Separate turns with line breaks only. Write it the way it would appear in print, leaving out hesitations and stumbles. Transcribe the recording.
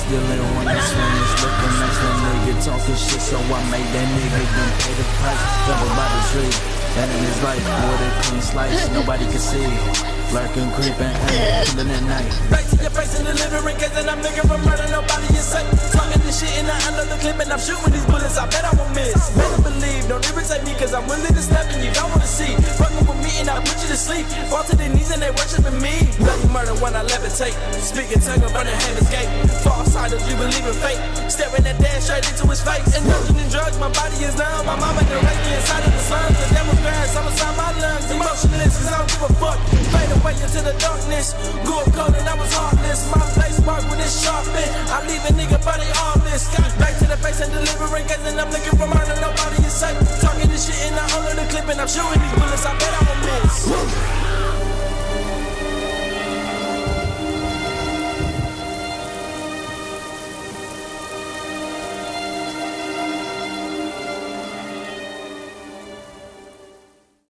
still ain't wanna swing this looking nice. That nigga talking shit, so I made that nigga done pay the price. Jump by the tree, that in his life, with a clean slice, nobody can see. Lurking, creeping, killing at night.
Back to your face in the living room, cause I'm looking for murder, nobody is safe. Talking this shit and I under the clip and I'm shooting these bullets, I bet I won't miss. Better believe, don't irritate me, cause I'm willing to step and you don't wanna see. Fucking with me and I put you to sleep. Fall to their knees and they worshiping me. Bloody murder when I levitate. Speaking tongue of burning heaven's gate. False idols, you believe in fate. Staring at dad straight into his face. Indulging in drugs, my body is numb. My mama can raise me inside of the slums. The devil's parents, I'm inside my lungs. Emotionless, cause I don't give a fuck. Fade away into the darkness. Grew up cold and I was heartless. My face marked with this sharp bit. I leave a nigga body armless. Back to the face and delivering cause and I'm looking for murder, nobody is safe. Talking this shit and I hold the clip and I'm shooting these bullets, I bet I won't miss.